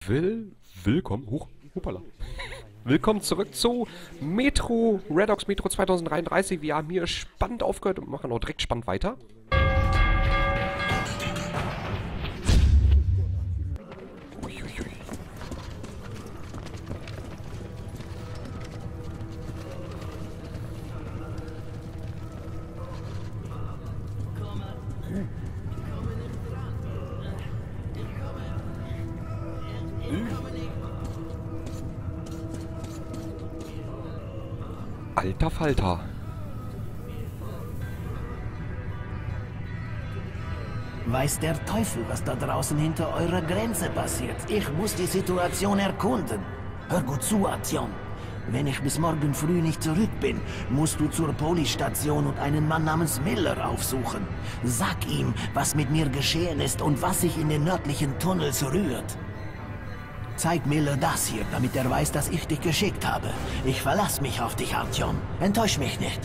Willkommen, hoppala. Willkommen zurück zu Metro, Redox Metro 2033. Wir haben hier spannend aufgehört und machen auch direkt spannend weiter. Uiuiui. Alter Falter. Weiß der Teufel, was da draußen hinter eurer Grenze passiert. Ich muss die Situation erkunden. Hör gut zu, Artyom. Wenn ich bis morgen früh nicht zurück bin, musst du zur Polisstation und einen Mann namens Miller aufsuchen. Sag ihm, was mit mir geschehen ist und was sich in den nördlichen Tunnels rührt. Zeig Miller das hier, damit er weiß, dass ich dich geschickt habe. Ich verlasse mich auf dich, Artyom. Enttäusch mich nicht.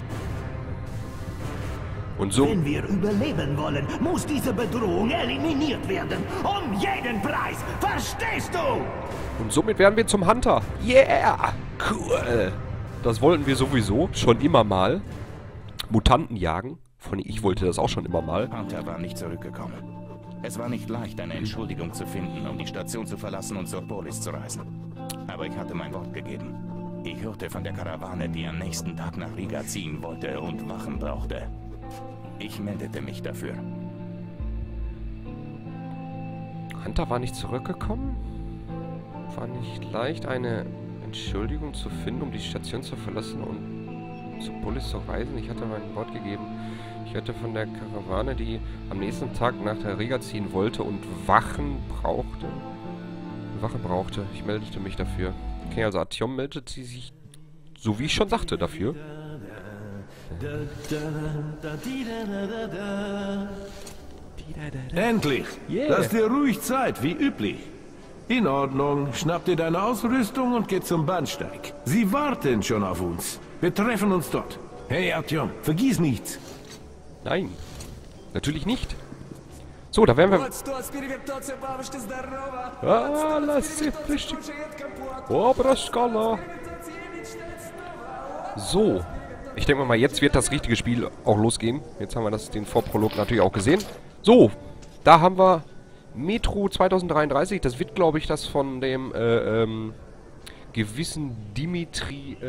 Und so... Wenn wir überleben wollen, muss diese Bedrohung eliminiert werden. Um jeden Preis. Verstehst du? Und somit werden wir zum Hunter. Yeah! Cool! Das wollten wir sowieso schon immer mal. Mutanten jagen. Ich wollte das auch schon immer mal. Hunter war nicht zurückgekommen. Es war nicht leicht, eine Entschuldigung zu finden, um die Station zu verlassen und zur Polis zu reisen. Aber ich hatte mein Wort gegeben. Ich hörte von der Karawane, die am nächsten Tag nach Riga ziehen wollte und Wachen brauchte. Ich meldete mich dafür. Hunter war nicht zurückgekommen? War nicht leicht, eine Entschuldigung zu finden, um die Station zu verlassen und zur Polis zu reisen? Ich hatte mein Wort gegeben. Ich hörte von der Karawane, die am nächsten Tag nach der Riga ziehen wollte und Wachen brauchte. Ich meldete mich dafür. Okay, also Artyom meldete sich, so wie ich schon sagte, dafür. Endlich! Yeah. Lass dir ruhig Zeit, wie üblich. In Ordnung, schnapp dir deine Ausrüstung und geh zum Bahnsteig. Sie warten schon auf uns. Wir treffen uns dort. Hey Artyom, vergiss nichts. Nein, natürlich nicht. So, da werden wir... So, ich denke mal, jetzt wird das richtige Spiel auch losgehen. Jetzt haben wir den Vorprolog natürlich auch gesehen. So, da haben wir Metro 2033. Das wird, glaube ich, das von dem gewissen Dimitri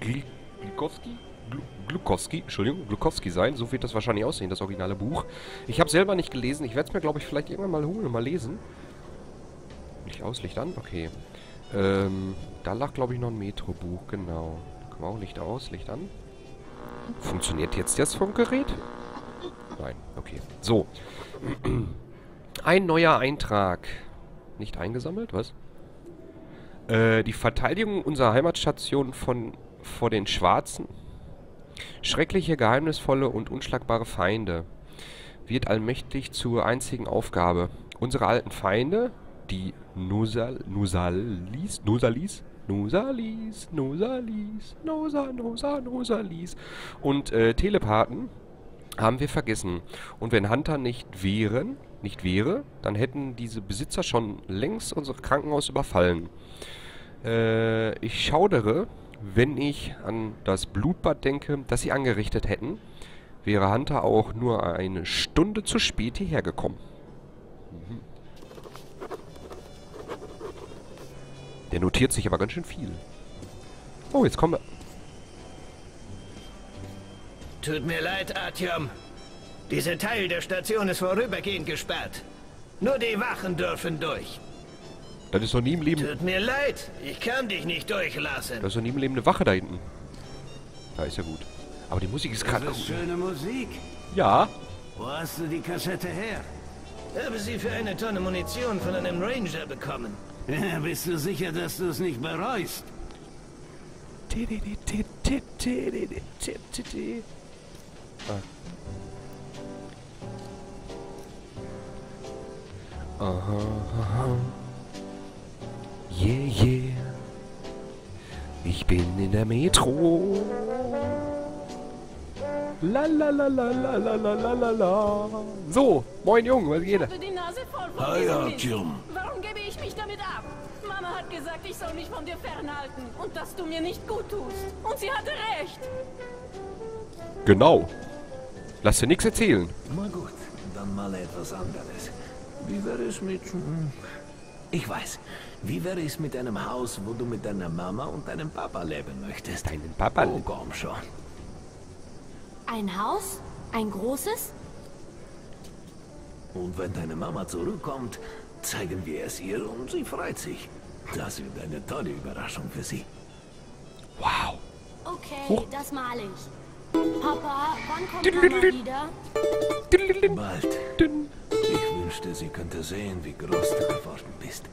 Glukowski sein. So wird das wahrscheinlich aussehen, das originale Buch. Ich habe selber nicht gelesen. Ich werde es mir, glaube ich, vielleicht irgendwann mal holen und mal lesen. Licht aus, Licht an? Okay. Da lag, glaube ich, noch ein Metro-Buch. Genau. Da können wir auch Licht aus, Licht an. Funktioniert jetzt das Funkgerät? Nein. Okay. So. Ein neuer Eintrag. Nicht eingesammelt? Was? Die Verteidigung unserer Heimatstation vor den Schwarzen. Schreckliche, geheimnisvolle und unschlagbare Feinde wird allmächtig zur einzigen Aufgabe. Unsere alten Feinde, die Nusalis und Telepathen, haben wir vergessen. Und wenn Hunter nicht wäre, dann hätten diese Besitzer schon längst unser Krankenhaus überfallen. Ich schaudere, wenn ich an das Blutbad denke, das sie angerichtet hätten, wäre Hunter auch nur eine Stunde zu spät hierher gekommen. Mhm. Der notiert sich aber ganz schön viel. Oh, jetzt kommen wir... Tut mir leid, Artyom. Dieser Teil der Station ist vorübergehend gesperrt. Nur die Wachen dürfen durch. Das ist doch nie im Leben... Tut mir leid, ich kann dich nicht durchlassen. Da ist doch nie im Leben eine Wache da hinten. Da ist ja gut. Aber die Musik ist gerade... Das ist schöne Musik. Ja. Wo hast du die Kassette her? Habe sie für eine Tonne Munition von einem Ranger bekommen. Ja, bist du sicher, dass du es nicht bereust? Aha, aha. Yeah, yeah. Ich bin in der Metro. La la la la la la la la la la. So, moin Jungen, was geht? Die Nase voll von Hi diesem Artyom. Mist. Warum gebe ich mich damit ab? Mama hat gesagt, ich soll mich von dir fernhalten und dass du mir nicht gut tust. Und sie hatte recht. Genau. Lass dir nichts erzählen. Na gut, dann mal etwas anderes. Wie wäre es mit... Ich weiß. Wie wäre es mit einem Haus, wo du mit deiner Mama und deinem Papa leben möchtest? Deinen Papa? Oh, komm schon. Ein Haus? Ein großes? Und wenn deine Mama zurückkommt, zeigen wir es ihr und sie freut sich. Das wird eine tolle Überraschung für sie. Wow. Okay, das male ich. Papa, wann kommt Mama wieder? Bald. Ich wünschte, sie könnte sehen, wie groß du geworden bist.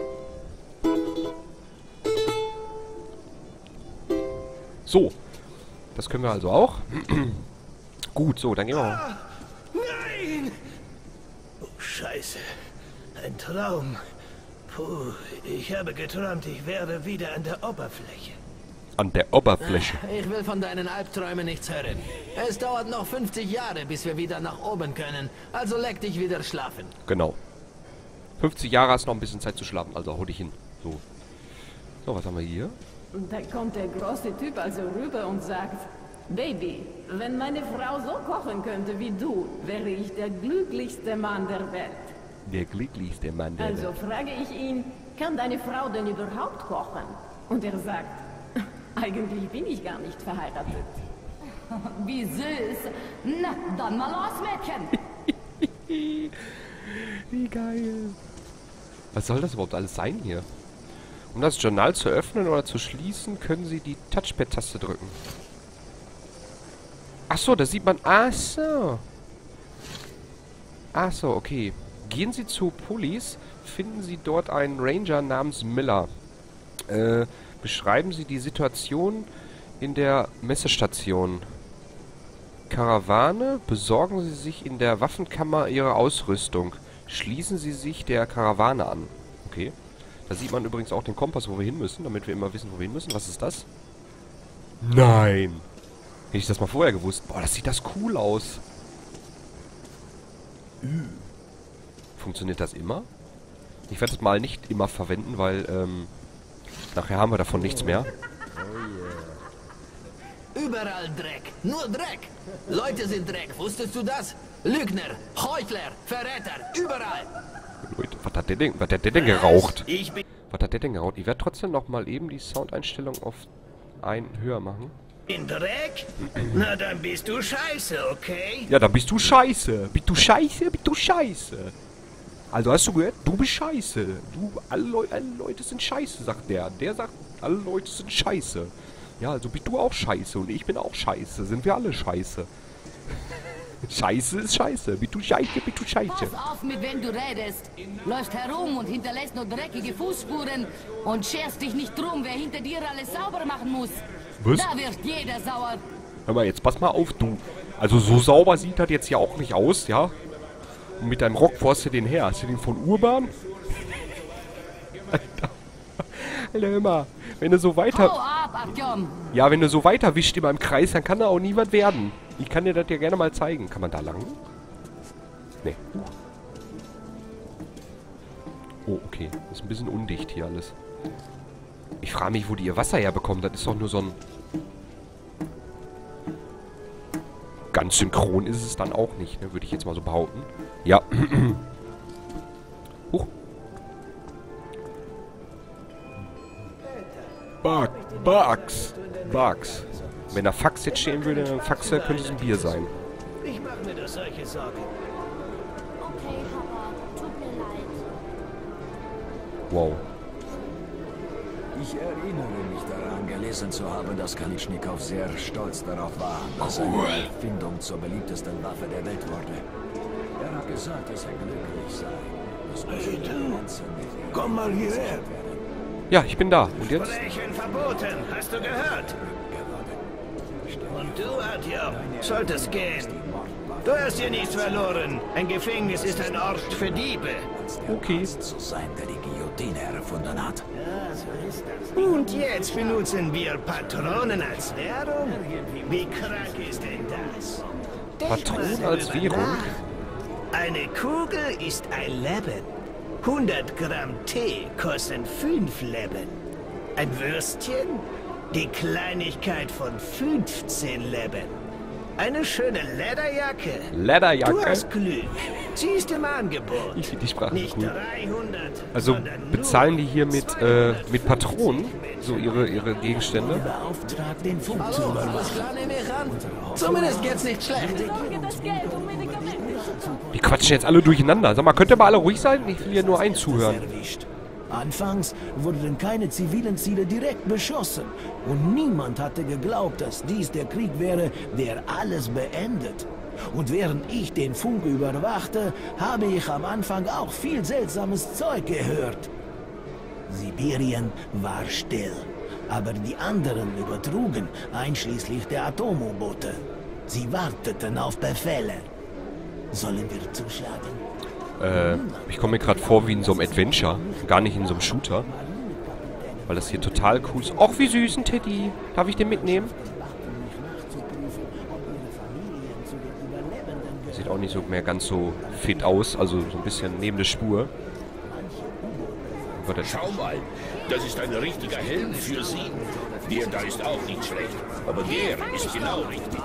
So. Das können wir also auch. Gut, so, dann gehen wir mal. Nein! Oh, Scheiße. Ein Traum. Puh, ich habe geträumt, ich wäre wieder an der Oberfläche. An der Oberfläche. Ich will von deinen Albträumen nichts hören. Es dauert noch 50 Jahre, bis wir wieder nach oben können. Also leck dich wieder schlafen. Genau. 50 Jahre hast noch ein bisschen Zeit zu schlafen, also hau dich hin. So. So, was haben wir hier? Und da kommt der große Typ also rüber und sagt, Baby, wenn meine Frau so kochen könnte wie du, wäre ich der glücklichste Mann der Welt. Der glücklichste Mann der Also Welt. frage ich ihn, kann deine Frau denn überhaupt kochen? Und er sagt, eigentlich bin ich gar nicht verheiratet. Wie süß. Na, dann mal los, Mädchen. Wie geil. Was soll das überhaupt alles sein hier? Um das Journal zu öffnen oder zu schließen, können Sie die Touchpad-Taste drücken. Ach so, da sieht man... Ach so. Ach so, okay. Gehen Sie zu Police, finden Sie dort einen Ranger namens Miller. Beschreiben Sie die Situation in der Messestation. Karawane, besorgen Sie sich in der Waffenkammer Ihre Ausrüstung. Schließen Sie sich der Karawane an. Okay. Da sieht man übrigens auch den Kompass, wo wir hin müssen, damit wir immer wissen, wo wir hin müssen. Was ist das? Nein! Hätte ich das mal vorher gewusst. Boah, das sieht das cool aus. Funktioniert das immer? Ich werde es mal nicht immer verwenden, weil, nachher haben wir davon nichts mehr. Überall Dreck. Nur Dreck. Leute sind Dreck. Wusstest du das? Lügner, Heuchler, Verräter. Überall. Leute, was hat der denn geraucht? Ich bin Was hat der denn geraucht? Ich werde trotzdem noch mal eben die Soundeinstellung auf einen höher machen. Dreck? Na, dann bist du scheiße, okay? Ja, dann bist du scheiße. Bist du scheiße? Bist du scheiße. Also hast du gehört? Du bist scheiße. Alle Leute sind scheiße, sagt der. Der sagt, alle Leute sind scheiße. Ja, also bist du auch scheiße und ich bin auch scheiße. Sind wir alle scheiße. Scheiße ist scheiße. Bist du scheiße, bist du scheiße. Pass auf, mit wem du redest. Läufst herum und hinterlässt nur dreckige Fußspuren und scherst dich nicht drum, wer hinter dir alles sauber machen muss. Was? Da wird jeder sauer. Hör mal, jetzt pass mal auf, du. Also so sauber sieht das jetzt ja auch nicht aus, ja? Und mit deinem Rock, wo hast du den her? Hast du den von Urban? Alter. Alter, hör mal. Wenn du so weiter... Hau ab, Artyom. Ja, wenn du so weiter wischt immer im Kreis, dann kann da auch nie was werden. Ich kann dir das ja gerne mal zeigen. Kann man da lang? Nee. Oh, okay. Das ist ein bisschen undicht hier alles. Ich frage mich, wo die ihr Wasser herbekommen. Das ist doch nur so ein... Ganz synchron ist es dann auch nicht, ne? Würde ich jetzt mal so behaupten. Ja. Huch. Bugs. Wenn da Fax jetzt stehen würde, dann Faxe könnte es ein Bier sein. Ich mache mir doch solche Sorgen. Okay, Papa, tut mir leid. Wow. Ich erinnere mich daran, gelesen zu haben, dass Kalitschnikow sehr stolz darauf war, dass seine Erfindung zur beliebtesten Waffe der Welt wurde. Er hat gesagt, dass er glücklich sei. Dass unsere Grenzen mit Komm mal hierher. Ja, ich bin da. Und jetzt? Sprechen verboten, hast du gehört? Und du, Artyom, solltest gehen. Du hast hier nichts verloren. Ein Gefängnis ist ein Ort für Diebe. Okay. zu sein, der die Guillotine erfunden hat. Ja, so ist das. Und jetzt benutzen wir Patronen als Währung? Wie krank ist denn das? Patronen als Währung? Eine Kugel ist ein Leben. 100 Gramm Tee kosten 5 Leben. Ein Würstchen? Die Kleinigkeit von 15 Leben. Eine schöne Lederjacke. Lederjacke? Du hast Glück. Sie ist im Angebot. Ich finde die Sprache Nicht cool. 300, Also sondern bezahlen die hier mit Patronen so ihre Gegenstände? beauftragt, den Funk zu überwachen. Klar, nehme ich an. Zumindest geht's nicht schlecht. Sorge das Geld und Medikamente. Die quatschen jetzt alle durcheinander. Sag mal, könnt ihr mal alle ruhig sein? Ich will hier nur einen zuhören. Erwischt. Anfangs wurden keine zivilen Ziele direkt beschossen und niemand hatte geglaubt, dass dies der Krieg wäre, der alles beendet. Und während ich den Funk überwachte, habe ich am Anfang auch viel seltsames Zeug gehört. Sibirien war still, aber die anderen übertrugen, einschließlich der Atom-U-Boote. Sie warteten auf Befehle. Sollen wir zuschlagen? Ich komme mir gerade vor wie in so einem Adventure. Gar nicht in so einem Shooter. Weil das hier total cool ist. Och, wie süß ein Teddy. Darf ich den mitnehmen? Sieht auch nicht so mehr ganz so fit aus. Also so ein bisschen neben der Spur. Schau mal, das ist ein richtiger Helm für Sie. Der da ist auch nicht schlecht, aber der ist genau richtig.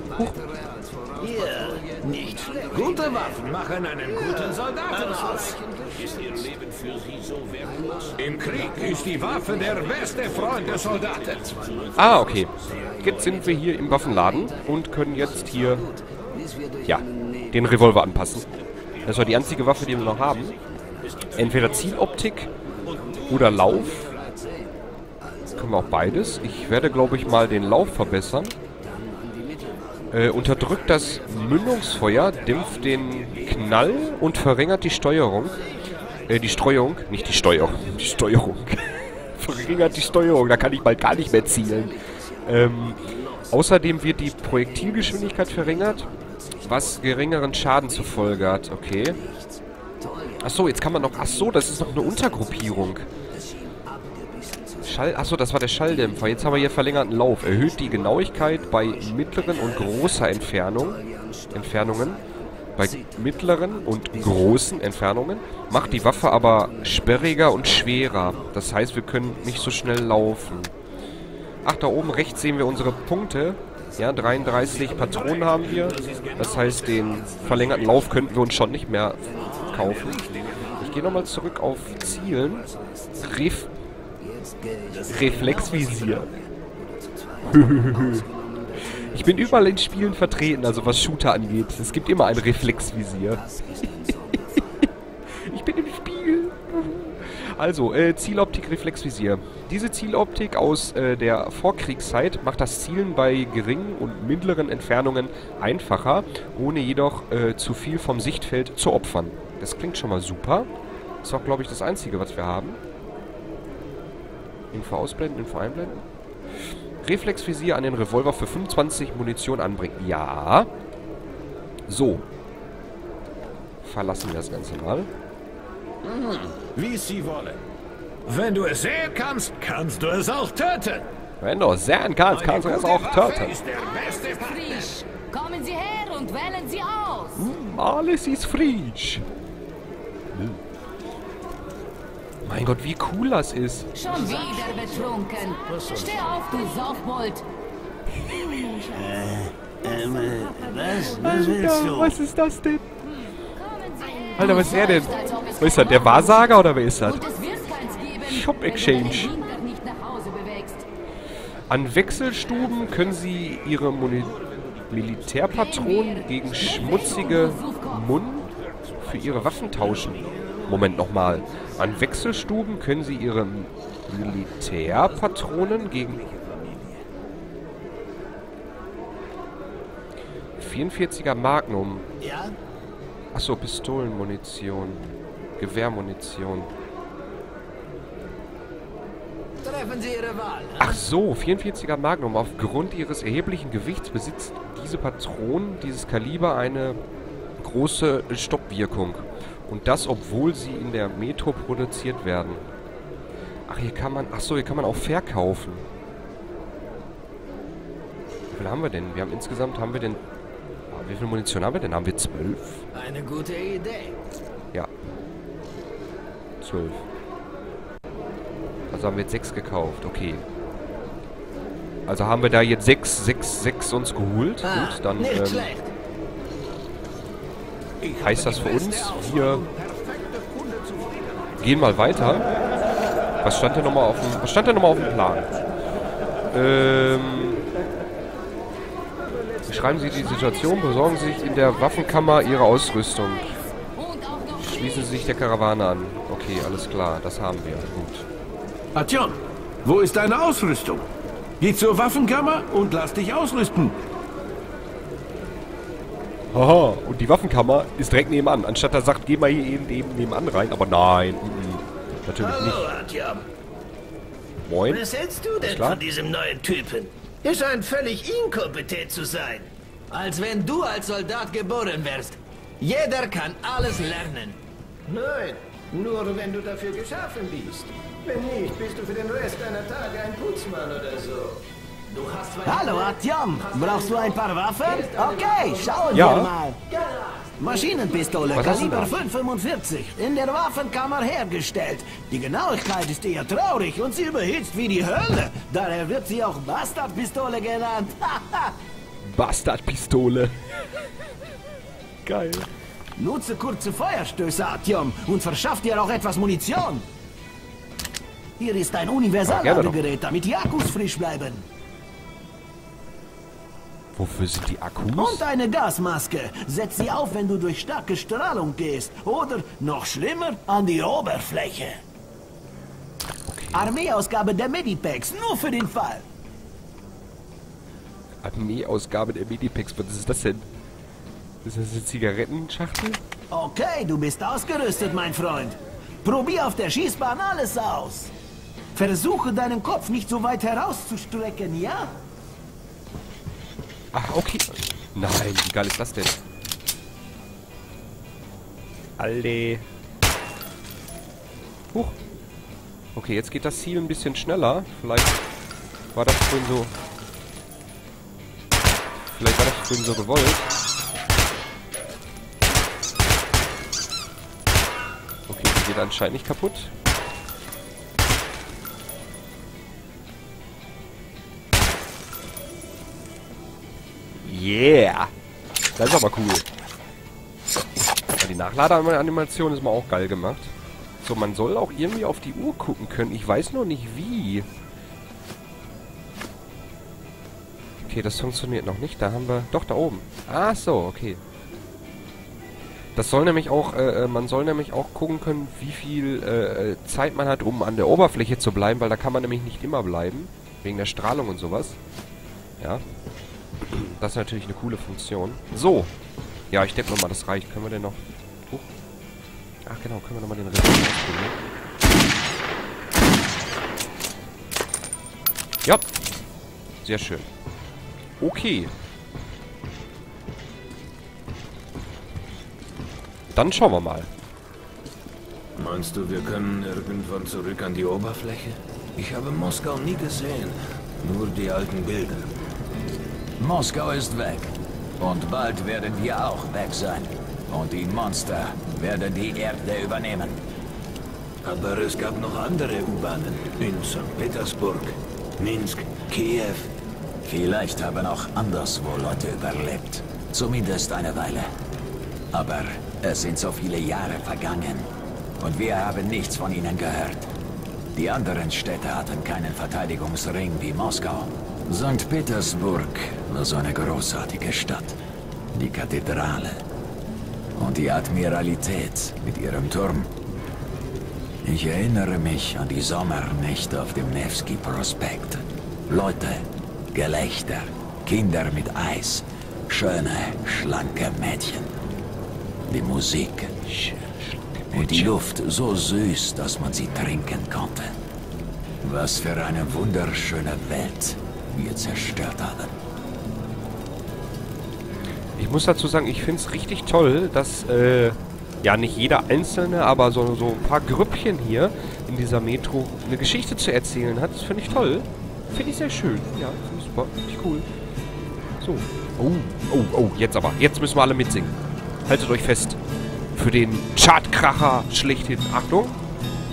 Hier, nicht schlecht. Gute Waffen machen einen guten Soldaten aus. Ist Ihr Leben für Sie so wertlos? Im Krieg ist die Waffe der beste Freund des Soldaten. Ah, okay. Jetzt sind wir hier im Waffenladen und können jetzt hier, ja, den Revolver anpassen. Das war die einzige Waffe, die wir noch haben. Entweder Zieloptik oder Lauf. Können wir auch beides. Ich werde, glaube ich, mal den Lauf verbessern. Unterdrückt das Mündungsfeuer, dämpft den Knall und verringert die Steuerung. Die Streuung, nicht die Steuerung. Die Steuerung. Verringert die Steuerung, da kann ich bald gar nicht mehr zielen. Außerdem wird die Projektilgeschwindigkeit verringert, was geringeren Schaden zur Folge hat. Okay. Achso, jetzt kann man noch... Achso, das ist noch eine Untergruppierung. Achso, das war der Schalldämpfer. Jetzt haben wir hier verlängerten Lauf. Erhöht die Genauigkeit bei mittleren und großer Entfernungen. Bei mittleren und großen Entfernungen. Macht die Waffe aber sperriger und schwerer. Das heißt, wir können nicht so schnell laufen. Ach, da oben rechts sehen wir unsere Punkte. Ja, 33 Patronen haben wir. Das heißt, den verlängerten Lauf könnten wir uns schon nicht mehr kaufen. Ich gehe nochmal zurück auf Zielen. Reflexvisier. Ich bin überall in Spielen vertreten, also was Shooter angeht. Es gibt immer ein Reflexvisier. Ich bin im Spiel. Also, Zieloptik, Reflexvisier. Diese Zieloptik aus der Vorkriegszeit macht das Zielen bei geringen und mittleren Entfernungen einfacher, ohne jedoch zu viel vom Sichtfeld zu opfern. Das klingt schon mal super. Ist auch, glaube ich, das Einzige, was wir haben. Info ausblenden, Info einblenden. Reflexvisier an den Revolver für 25 Munition anbringen. Ja. So. Verlassen wir das Ganze mal. Wie Sie wollen. Wenn du es sehen kannst, kannst du es auch töten. Wenn du es sehen kannst, kannst du es auch töten. Ist der beste Frisch. Kommen Sie her und wählen Sie aus. Alles ist frisch. Mein Gott, wie cool das ist. Schon wieder betrunken. Steh auf, du Saufbold. Was willst du? Was ist das denn? Kommen Sie. Alter, was ist der denn? Als ob es Wer ist das? Der Wahrsager oder wer ist das? Und es wird keins geben, Shop wenn du Exchange. deinen Hintern nicht nach Hause bewegst. An Wechselstuben können Sie Ihre Militärpatronen gegen schmutzige Mund für Ihre Waffen tauschen. Moment nochmal. An Wechselstuben können Sie Ihre Militärpatronen gegen 44er Magnum. Ja? Achso, Pistolenmunition. Gewehrmunition. Treffen Sie Ihre Wahl. Ach so, 44er Magnum. Aufgrund ihres erheblichen Gewichts besitzt diese Patronen, dieses Kaliber, eine große Stoppwirkung. Und das, obwohl sie in der Metro produziert werden. Ach, hier kann man... Ach so, hier kann man auch verkaufen. Wie viel haben wir denn? Wir haben insgesamt... Haben wir denn... Wie viel Munition haben wir denn? Haben wir 12? Eine gute Idee. Ja. 12. Also haben wir jetzt 6 gekauft. Okay. Also haben wir da jetzt 6 uns geholt. Gut, dann heißt das für uns, wir gehen mal weiter. Was stand denn nochmal auf dem Plan? Beschreiben Sie die Situation, besorgen Sie sich in der Waffenkammer Ihre Ausrüstung. Schließen Sie sich der Karawane an. Okay, alles klar, das haben wir. Gut. Artyom, wo ist deine Ausrüstung? Geh zur Waffenkammer und lass dich ausrüsten. Haha, und die Waffenkammer ist direkt nebenan. Anstatt er sagt, geh mal hier eben nebenan rein. Aber nein, natürlich nicht. Hallo, Artyom. Moin. Was hältst du denn von diesem neuen Typen? Er scheint völlig inkompetent zu sein. Als wenn du als Soldat geboren wärst. Jeder kann alles lernen. Nein, nur wenn du dafür geschaffen bist. Wenn nicht, bist du für den Rest deiner Tage ein Putzmann oder so. Du hast zwei... Hallo, Artyom. Brauchst du ein paar Waffen? Okay, schauen Ja. wir mal. Maschinenpistole, Was hast du Kaliber da? 5,45. In der Waffenkammer hergestellt. Die Genauigkeit ist eher traurig und sie überhitzt wie die Hölle. Daher wird sie auch Bastardpistole genannt. Bastardpistole. Geil. Nutze kurze Feuerstöße, Artyom, und verschaff dir auch etwas Munition. Hier ist ein Universalladegerät, damit die Akkus frisch bleiben. Wofür sind die Akkus? Und eine Gasmaske. Setz sie auf, wenn du durch starke Strahlung gehst. Oder, noch schlimmer, an die Oberfläche. Okay. Armeeausgabe der Medipacks, nur für den Fall. Armeeausgabe der Medipacks. Was ist das denn? Ist das eine Zigarettenschachtel? Okay, du bist ausgerüstet, mein Freund. Probier auf der Schießbahn alles aus. Versuche deinen Kopf nicht so weit herauszustrecken, ja? Ach, okay. Nein, wie geil ist das denn? Alter. Huch. Okay, jetzt geht das Ziel ein bisschen schneller. Vielleicht war das vorhin so... Vielleicht war das vorhin so gewollt. Okay, die geht anscheinend nicht kaputt. Yeah! Das ist aber cool. Ja, die Nachladeanimation ist mal auch geil gemacht. So, man soll auch irgendwie auf die Uhr gucken können. Ich weiß noch nicht wie. Okay, das funktioniert noch nicht. Da haben wir... Doch, da oben. Ach so, okay. Das soll nämlich auch... man soll nämlich auch gucken können, wie viel Zeit man hat, um an der Oberfläche zu bleiben, weil da kann man nämlich nicht immer bleiben. Wegen der Strahlung und sowas. Ja. Das ist natürlich eine coole Funktion. So. Ja, ich denke mal, das reicht. Können wir denn noch... Ach genau, können wir nochmal den Rest ausprobieren. Ja. Sehr schön. Okay. Dann schauen wir mal. Meinst du, wir können irgendwann zurück an die Oberfläche? Ich habe Moskau nie gesehen. Nur die alten Bilder. Moskau ist weg. Und bald werden wir auch weg sein. Und die Monster werden die Erde übernehmen. Aber es gab noch andere U-Bahnen. In St. Petersburg, Minsk, Kiew. Vielleicht haben auch anderswo Leute überlebt. Zumindest eine Weile. Aber es sind so viele Jahre vergangen. Und wir haben nichts von ihnen gehört. Die anderen Städte hatten keinen Verteidigungsring wie Moskau. St. Petersburg war so eine großartige Stadt. Die Kathedrale. Und die Admiralität mit ihrem Turm. Ich erinnere mich an die Sommernächte auf dem Nevsky-Prospekt. Leute, Gelächter, Kinder mit Eis, schöne, schlanke Mädchen. Die Musik. Und die Luft so süß, dass man sie trinken konnte. Was für eine wunderschöne Welt wir zerstört haben. Ich muss dazu sagen, ich finde es richtig toll, dass, ja, nicht jeder Einzelne, aber so ein paar Grüppchen hier in dieser Metro eine Geschichte zu erzählen hat. Das finde ich toll. Finde ich sehr schön. Ja, finde ich super. Finde ich cool. So. Oh, jetzt aber. Jetzt müssen wir alle mitsingen. Haltet euch fest. Für den Chartkracher schlechthin. Achtung.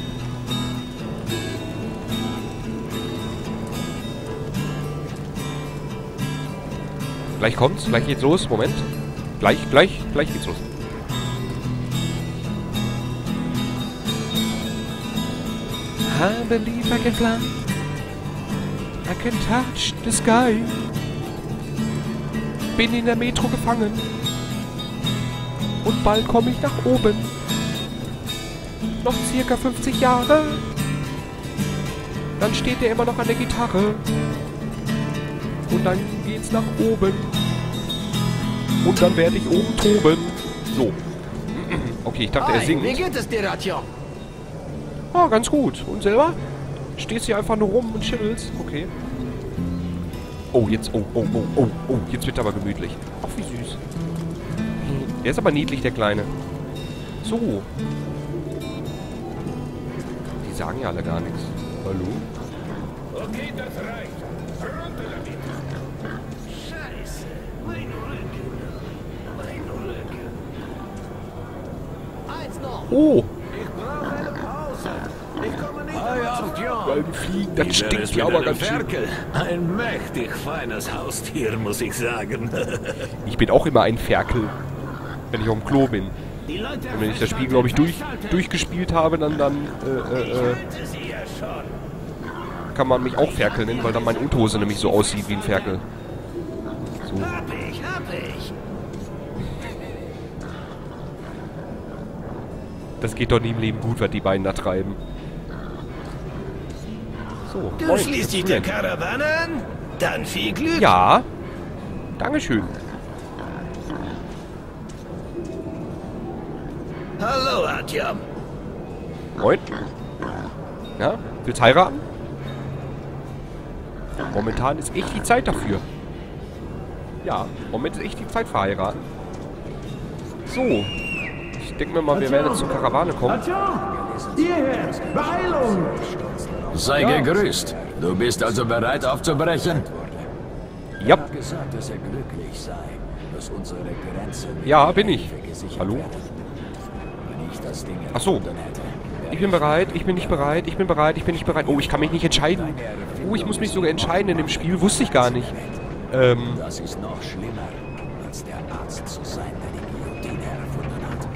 Gleich kommt's, gleich geht's los. Moment. Gleich geht's los. I believe I can fly. I can touch the sky. Bin in der Metro gefangen. Und bald komme ich nach oben. Noch circa 50 Jahre. Dann steht er immer noch an der Gitarre. Und dann geht's nach oben. Und dann werde ich oben toben. So. Okay, ich dachte, er singt. Wie geht es dir, Atjom? Ah, ganz gut. Und selber? Stehst hier einfach nur rum und chillst. Okay. Oh, jetzt. Oh. Jetzt wird aber gemütlich. Ach, wie süß. Der ist aber niedlich, der Kleine. So. Die sagen ja alle gar nichts. Hallo? Okay, das reicht. Runter damit. Scheiße. Mein Rücken. Eins noch. Oh. Ich brauche eine Pause. Ich komme nicht Beim Fliegen, das stinkt ja aber ganz schön. Ferkel. Ein mächtig feines Haustier, muss ich sagen. Ich bin auch immer ein Ferkel, wenn ich auf dem Klo bin. Und wenn ich das Spiel, glaube ich, durchgespielt habe, dann kann man mich auch Ferkel nennen, weil dann meine Unterhose nämlich so aussieht wie ein Ferkel. So. Hab ich. Das geht doch nie im Leben gut, was die beiden da treiben. So, Du moin, schließt dich der Karawane an? Dann viel Glück. Ja. Dankeschön. Hallo, Atjom. Moin. Ja, willst heiraten? Momentan ist echt die Zeit dafür. Ja, momentan ist echt die Zeit für heiraten. So. Ich denke mir mal, wir werden jetzt zur Karawane kommen. Hierher! Beeilung! Sei gegrüßt. Du bist also bereit aufzubrechen? Ja. gesagt, dass er glücklich sei, dass unsere Grenze Ja, bin ich. gesichert Hallo? werde. Wenn ich das Ding Ach so. erfunden hätte, wäre Ich bin bereit, ich bin nicht bereit, ich bin bereit, ich bin nicht bereit. Oh, ich kann mich nicht entscheiden. Oh, ich muss mich sogar entscheiden in dem Spiel. Wusste ich gar nicht. das ist noch schlimmer, als der Arzt zu sein, der die Guillotine erfunden hat.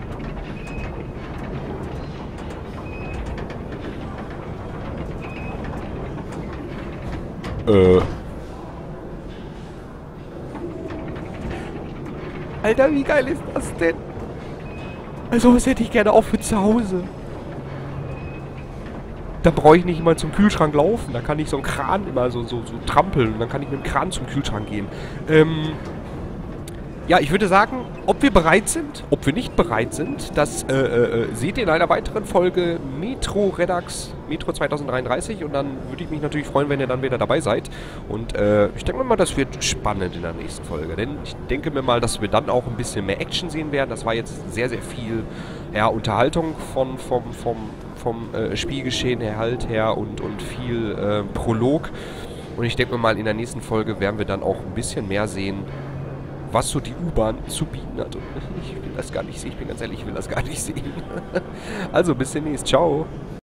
Alter, wie geil ist das denn? Also, was hätte ich gerne auch für zu Hause. Da brauche ich nicht immer zum Kühlschrank laufen. Da kann ich so einen Kran immer so trampeln. Und dann kann ich mit dem Kran zum Kühlschrank gehen. Ja, ich würde sagen, ob wir bereit sind, ob wir nicht bereit sind, das seht ihr in einer weiteren Folge Metro Redux, Metro 2033. Und dann würde ich mich natürlich freuen, wenn ihr dann wieder dabei seid. Und ich denke mir mal, das wird spannend in der nächsten Folge. Denn ich denke mir mal, dass wir dann auch ein bisschen mehr Action sehen werden. Das war jetzt sehr, sehr viel Unterhaltung vom Spielgeschehen her und viel Prolog. Und ich denke mir mal, in der nächsten Folge werden wir dann auch ein bisschen mehr sehen, was so die U-Bahn zu bieten hat. Und ich will das gar nicht sehen. Ich bin ganz ehrlich, ich will das gar nicht sehen. Also, bis demnächst. Ciao.